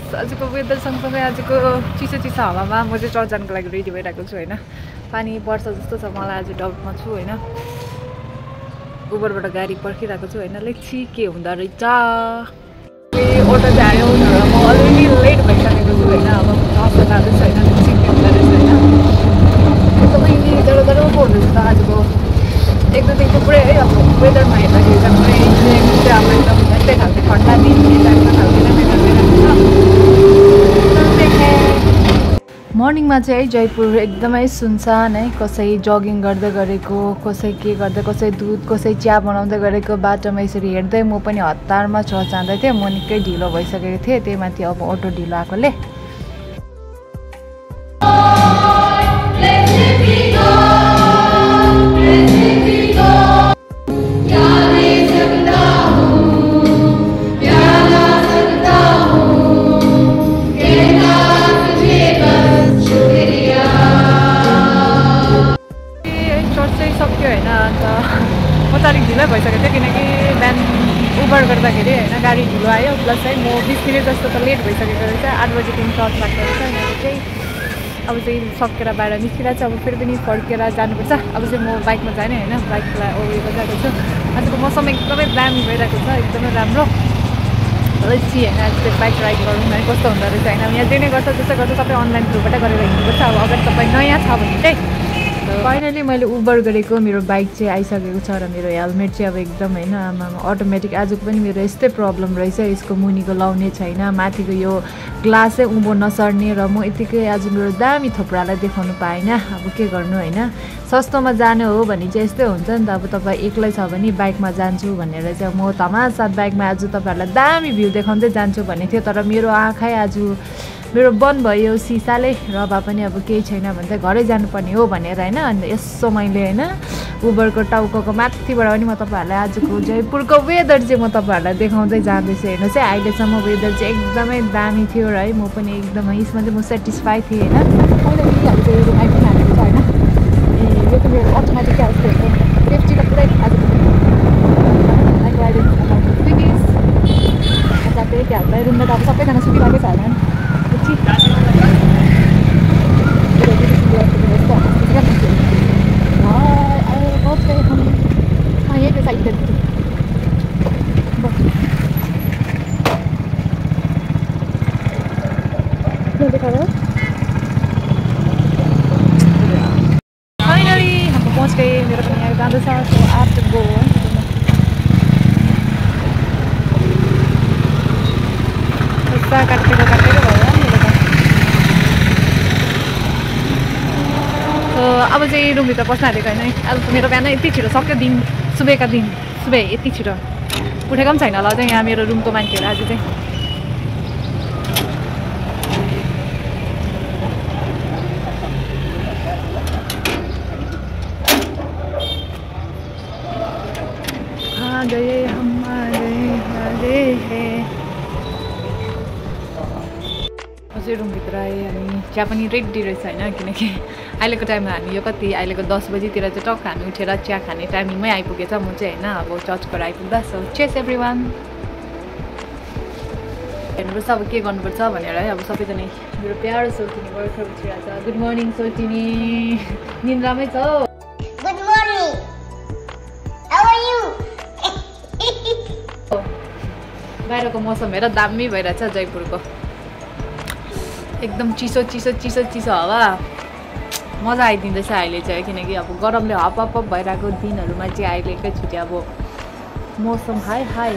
आजको वेदर सँगसँगै आजको चिसो चिसो हावामा म चाहिँ चर्च जानको लागि रेडी भइरहेको छु होइन। पानी पर्छ जस्तो छ मलाई, आज डाउटमा छु होइन। उबरबाट गाडी पर्खिरहेको छु होइन। लेख्छि के हुँदो रहेछ। अटो चाहिँ आयो तर म अलरेडी लेट भइसकेको छु होइन। अब हस्पिटल जाँदैछु होइन। लेख्छि के हुँदो रहेछ होइन। एकदमै जरो जरो पो हुँदैछ त आजको एक दुई दिनको पुरै है। अब वेदरमा हेर्दाखेरि चाहिँ पुरै अब एकदम यस्तै खालको ठन्डा दिन टाइपको खालको वेदर भइरहेको छ। मर्निङमा चाहिँ है जयपुर एकदमै सुनसान है। कसै जगिङ गर्दै गरेको, कसै के गर्दै, कसै दुध, कसै चिया बनाउँदै गरेको। बाटोमा यसरी हेर्दै म पनि हतारमा चर्च जाँदै थिएँ। म निकै ढिलो भइसकेको थिएँ, त्यही माथि अब अटो ढिलो आएकोले। भइसकेको थियो किनकि बिहान उबर गर्दाखेरि होइन गाडी ढिलो आयो। प्लस है म 20 मिनट जस्तो त लेट भइसकेको रहेछ। 8 बजीदेखि चर्च लाग्दो रहेछ। मेरो चाहिँ अब चाहिँ सकेर बाहिर निस्किरहेको छु। अब फेरि पनि फर्केर जानुपर्छ। अब चाहिँ म बाइकमा जाने होइन। बाइकलाई उयो गरिरहेको छु। आजको मौसम एकदमै दामी भइरहेको छ, एकदमै राम्रो। रहेछि होइन। आज चाहिँ बाइक राइड गरौँ है, कस्तो हुँदो रहेछ होइन। यहाँ जे नै गर्छ जस्तै गर्छ सबै अनलाइन थ्रुबाट गरेर हिँड्नुपर्छ। अब अगर तपाईँ नयाँ छ भने चाहिँ फाइनली मैले उबर गरेको मेरो बाइक चाहिँ आइसकेको छ र मेरो हेलमेट चाहिँ अब एकदम होइन आमामा अटोमेटिक आजको पनि मेरो यस्तै प्रब्लम रहेछ। यसको मुनिको लाउने छैन, माथिको यो ग्लासै उँभो नसर्ने र म यतिकै आज मेरो दामी थोप्रालाई देखाउनु पाइनँ। अब के गर्नु होइन। सस्तोमा जाने हो भने चाहिँ यस्तै हुन्छ नि त। अब तपाईँ एक्लै छ भने बाइकमा जान्छु भनेर चाहिँ म धमासाथ बाइकमा आज तपाईँहरूलाई दामी भ्यू देखाउँदै जान्छु भनेको थियो। तर मेरो आँखै आज मेरो बन्द भयो सिसाले र भए पनि अब केही छैन भने चाहिँ घरै जानुपर्ने हो भनेर होइन। अन्त यसो मैले होइन उबरको टाउकोको माथिबाट पनि म तपाईँहरूलाई आजको जयपुरको वेदर चाहिँ म तपाईँहरूलाई देखाउँदै जाँदैछु। हेर्नुहोस् है, अहिलेसम्म वेदर चाहिँ एकदमै दामी थियो र है म पनि एकदमै यसमा चाहिँ म सेटिस्फाई थिएँ होइन। पहिला चाहिँ रुम आइपुग्नु हालेको छ होइन। यो त मेरो अटोमेटिक जस्तो सेफ्टी त पुरै आज त्यही हाल्दै रुममा त अब सबैजना सुतिरहेकै छ होइन। यही पे साइड फाइनली हाम्रो पहुँच गए। मेरो पनि यहाँ जाँदैछ आफ्टर गो काटेको भयो अब चाहिँ रुमभित्र पस्न आँटेको होइन। आज मेरो बिहान यति छिटो सक्यो दिन, सुबेका दिन सुबे यति छिटो उठेको पनि छैन होला चाहिँ यहाँ मेरो रुमको मान्छेहरू आज चाहिँ। रुमभित्र आएँ अनि चिया पनि रेडी रहेछ होइन। किनकि अहिलेको टाइममा हामी यो कति अहिलेको 10 बजीतिर चाहिँ टक्क हामी उठेर चिया खाने टाइमिङमै आइपुगेछ म चाहिँ होइन। अब चर्चबाट आइपुग्दा सो चेस एभ्रिवान हेर्नुपर्छ अब के गर्नुपर्छ भनेर है। अब सबैजना मेरो प्यारो सोल्टिनी भर्खर उठिरहेको छ। गुड मर्निङ सोल्टिनी, निन्द्रामै छ। Good morning, how are you? बाहिरको मौसम हेर दामी भइरहेछ जयपुरको। एकदम चिसो चिसो चिसो चिसो हावा मजा आइदिँदैछ अहिले चाहिँ। किनकि अब गरमले हप भइरहेको दिनहरूमा चाहिँ अहिले एकैचोटि अब मौसम हाई हाई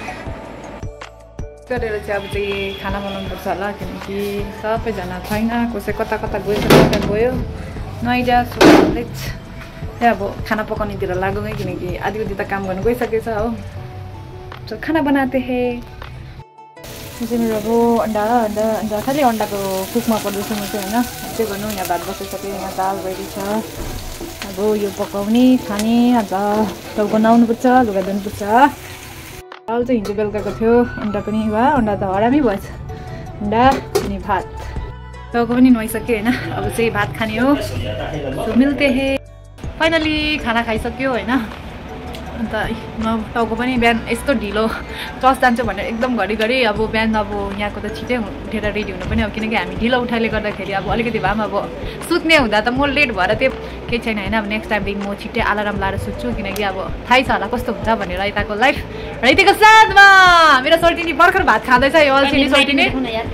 गरेर चाहिँ अब चाहिँ खाना बनाउनुपर्छ होला। किनकि सबैजना छैन, कसै कता कता गयो नआइजा सोच त्यहाँ अब खाना पकाउनेतिर लागौँ है। किनकि आधी उधी त काम गर्नु गइसकेछ हो। तो खाना बनाते हैं। चाहिँ मेरो अब अन्डा खालि अन्डाको कुकमा पर्दैछ म चाहिँ होइन। के गर्नु यहाँ भात बसिसक्यो, यहाँ दाल रेडी छ। अब यो पकाउने खाने अन्त टाउको नुहाउनुपर्छ, लुगा धुनुपर्छ। दाल चाहिँ हिजो बेलुकाको थियो, अन्डा पनि वा अन्डा त हरामी भएछ। अन्डा अनि भात टाउको पनि नुहाइसक्यो होइन। अब चाहिँ भात खाने हो। सो मिल्ते हैं। फाइनली खाना खाइसक्यो होइन। अन्त टाउको पनि बिहान यस्तो ढिलो चर्च जान्छु भनेर एकदम घरिघरि अब बिहान अब यहाँको त छिटै उठेर रेडी हुनु पनि अब किनकि हामी ढिलो उठाइले गर्दाखेरि अब अलिकति भए पनि अब सुत्ने हुँदा त म लेट भएर त्यो केही छैन होइन अब नेक्स्ट टाइमदेखि म छिट्टै अलार्म लाएर सुत्छु किनकि अब थाहै छ होला कस्तो हुन्छ भनेर यताको लाइफ र यतिको साथमा मेरो सोल्टिनी भर्खर भात खाँदैछ यो अल्छिनी सोल्टिनी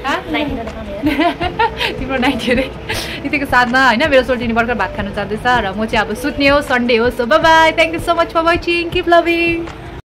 तिम्रो नाइट हेरे यतिको साथमा होइन मेरो सोल्टिनी भर्खर भात खानु जाँदैछ र म चाहिँ अब सुत्ने हो सन्डे हो so bye bye thank you so much for watching keep loving